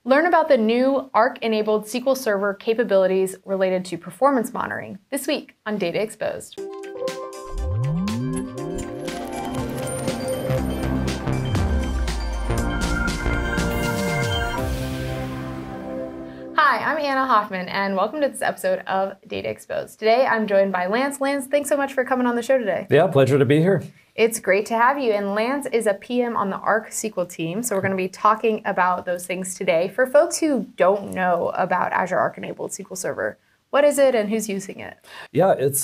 Learn about the new Arc-enabled SQL Server capabilities related to performance monitoring this week on Data Exposed. Hi, I'm Anna Hoffman, and welcome to this episode of Data Exposed. Today, I'm joined by Lance. Lance, thanks so much for coming on the show today. Yeah, pleasure to be here. It's great to have you, and Lance is a PM on the Arc SQL team, so we're going to be talking about those things today. For folks who don't know about Azure Arc-enabled SQL Server, what is it and who's using it? Yeah, it's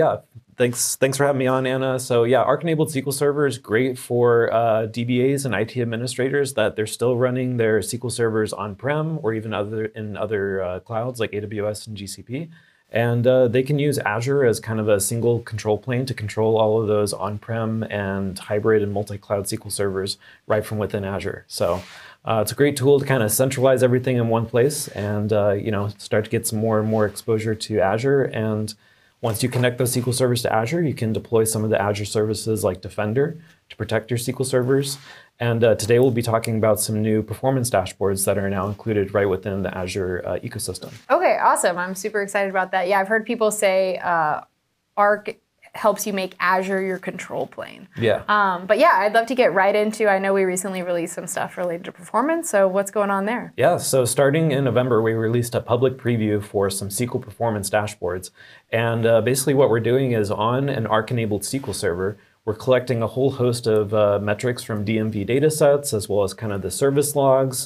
Thanks for having me on, Anna. So yeah, Arc-enabled SQL Server is great for DBAs and IT administrators that they're still running their SQL servers on-prem or even in other clouds like AWS and GCP. And they can use Azure as kind of a single control plane to control all of those on-prem and hybrid and multi-cloud SQL servers right from within Azure. So it's a great tool to kind of centralize everything in one place and start to get some more and more exposure to Azure. And once you connect those SQL servers to Azure, you can deploy some of the Azure services like Defender to protect your SQL servers. And today we'll be talking about some new performance dashboards that are now included right within the Azure ecosystem. Okay, awesome. I'm super excited about that. Yeah, I've heard people say Arc helps you make Azure your control plane. Yeah. But yeah, I'd love to get right into, I know we recently released some stuff related to performance, so what's going on there? Yeah, so starting in November, we released a public preview for some SQL Performance Dashboards. And basically what we're doing is on an Arc-enabled SQL Server, we're collecting a whole host of metrics from DMV datasets, as well as kind of the service logs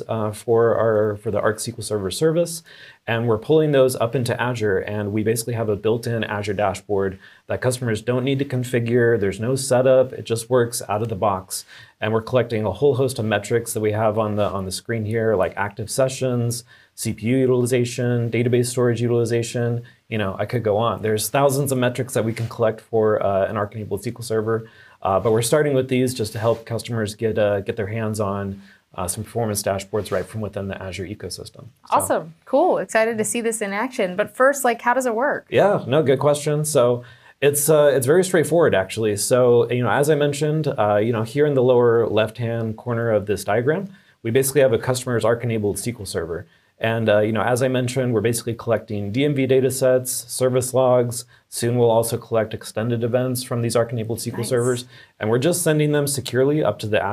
for the Arc SQL Server service. And we're pulling those up into Azure, and we basically have a built-in Azure dashboard that customers don't need to configure. There's no setup. It just works out of the box. And we're collecting a whole host of metrics that we have on the screen here, like active sessions, CPU utilization, database storage utilization. You know, I could go on. There's thousands of metrics that we can collect for an Arc-enabled SQL Server, but we're starting with these just to help customers get their hands on some performance dashboards right from within the Azure ecosystem. Awesome, cool, excited to see this in action. But first, how does it work? Yeah, no, good question. So it's very straightforward actually. So as I mentioned, here in the lower left-hand corner of this diagram, we basically have a customer's Arc-enabled SQL Server. And as I mentioned, we're basically collecting DMV datasets, service logs. Soon we'll also collect extended events from these Arc-enabled SQL servers, and we're just sending them securely up to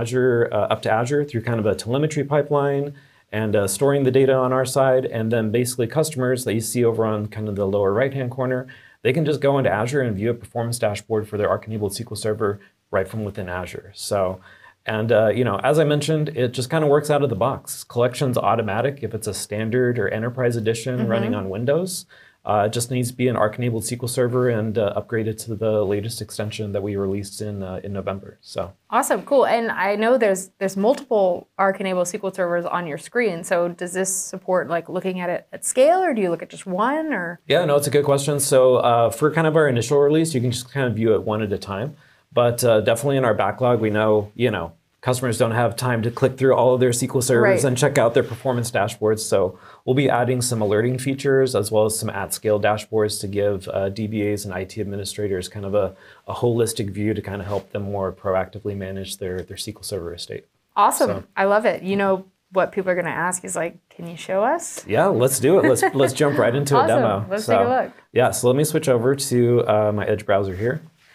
Azure through kind of a telemetry pipeline and storing the data on our side. And then basically customers that you see over on kind of the lower right-hand corner, they can just go into Azure and view a performance dashboard for their Arc-enabled SQL Server right from within Azure. So. And as I mentioned, it just kind of works out of the box. Collection's automatic if it's a standard or enterprise edition running on Windows. It just needs to be an Arc-enabled SQL Server and upgraded to the latest extension that we released in November. So awesome, cool. And I know there's multiple Arc-enabled SQL servers on your screen. So does this support looking at it at scale, or do you look at just one? Or yeah, no, it's a good question. So for kind of our initial release, you can just kind of view it one at a time. But definitely in our backlog, we know, customers don't have time to click through all of their SQL servers and check out their performance dashboards. So we'll be adding some alerting features as well as some at-scale dashboards to give DBAs and IT administrators kind of a holistic view to kind of help them more proactively manage their SQL Server estate. Awesome. So, I love it. What people are going to ask is can you show us? Yeah, let's do it. Let's jump right into a demo. Let's take a look. Yeah, so let me switch over to my Edge browser here.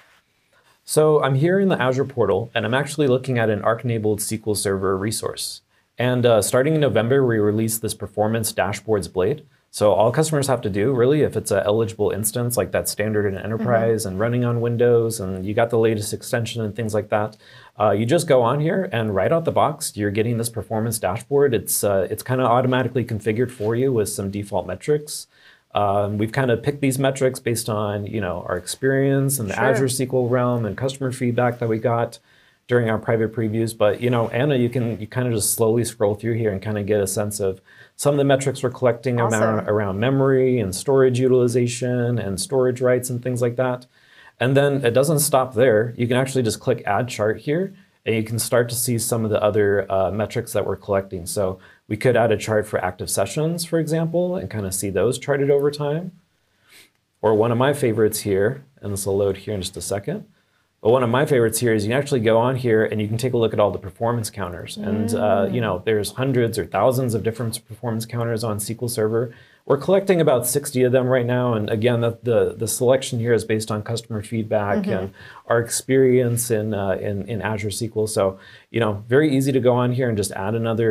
So I'm here in the Azure portal, and I'm actually looking at an Arc-enabled SQL Server resource. And starting in November, we released this Performance Dashboards Blade. So all customers have to do, really, if it's an eligible instance, like that standard in enterprise and running on Windows, and you got the latest extension and things like that, you just go on here, and right out the box, you're getting this performance dashboard. It's kind of automatically configured for you with some default metrics. We've kind of picked these metrics based on our experience in the Azure SQL realm and customer feedback that we got during our private previews. But Anna, you kind of just slowly scroll through here and kind of get a sense of some of the metrics we're collecting around memory and storage utilization and storage rights and things like that. And then it doesn't stop there. You can actually just click Add Chart here, and you can start to see some of the other metrics that we're collecting. So we could add a chart for active sessions, for example, and kind of see those charted over time. Or one of my favorites here, and this will load here in just a second, But one of my favorites here is you can actually go on here and you can take a look at all the performance counters. And you know, there's hundreds or thousands of different performance counters on SQL Server. We're collecting about 60 of them right now. And again, the selection here is based on customer feedback and our experience in Azure SQL. So, you know, very easy to go on here and just add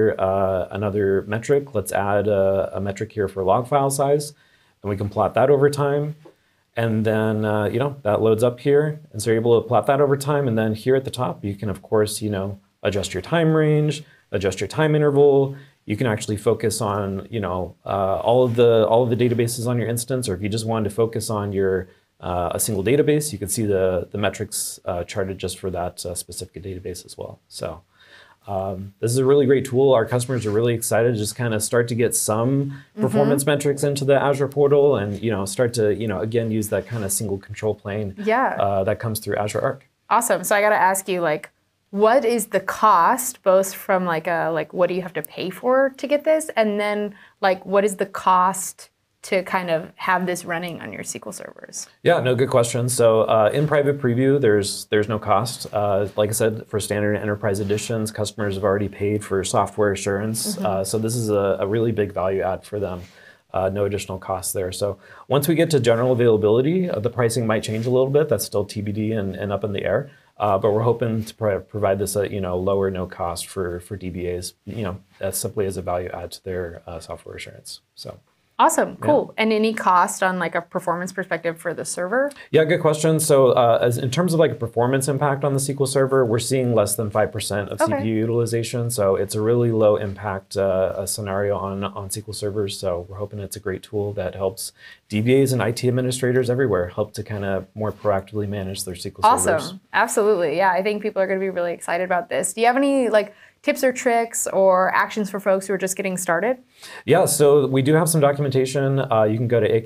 another metric. Let's add a metric here for log file size, and we can plot that over time. And then, you know, that loads up here. And so you're able to plot that over time. And then here at the top, you can, of course, you know, adjust your time range, adjust your time interval. You can actually focus on, you know, all of the databases on your instance. Or if you just wanted to focus on your a single database, you can see the metrics charted just for that specific database as well. So this is a really great tool. Our customers are really excited to just kind of start to get some performance metrics into the Azure portal and, you know, start to, you know, again, use that kind of single control plane that comes through Azure Arc. Awesome. So I got to ask you, like, what is the cost, both from like what do you have to pay for to get this? And then like, what is the cost to kind of have this running on your SQL servers? Yeah, no, good question. So in private preview, there's no cost. Like I said, for standard enterprise editions, customers have already paid for software assurance. So this is a really big value add for them. No additional cost there. So once we get to general availability, the pricing might change a little bit. That's still TBD and up in the air. But we're hoping to provide this at, you know, lower no cost for DBAs, you know, as simply as a value add to their software assurance. So. Awesome, cool. Yeah. And any cost on like a performance perspective for the server? Yeah, good question. So in terms of like a performance impact on the SQL Server, we're seeing less than 5% of CPU utilization. So it's a really low impact scenario on SQL servers. So we're hoping it's a great tool that helps DBAs and IT administrators everywhere help to kind of more proactively manage their SQL servers. Awesome, absolutely. Yeah, I think people are going to be really excited about this. Do you have any like tips or tricks or actions for folks who are just getting started? Yeah, so we do have some documentation. You can go to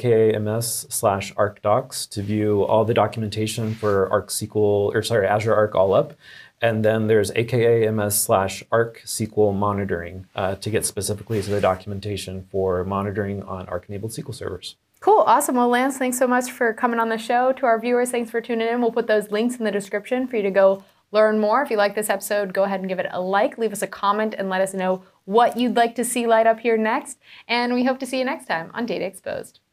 aka.ms/arcdocs to view all the documentation for Azure Arc All Up. And then there's aka.ms/arc SQL monitoring to get specifically to the documentation for monitoring on Arc-enabled SQL servers. Cool, awesome. Well, Lance, thanks so much for coming on the show. To our viewers, thanks for tuning in. We'll put those links in the description for you to go learn more. If you like this episode, go ahead and give it a like, leave us a comment, and let us know what you'd like to see light up here next. And we hope to see you next time on Data Exposed.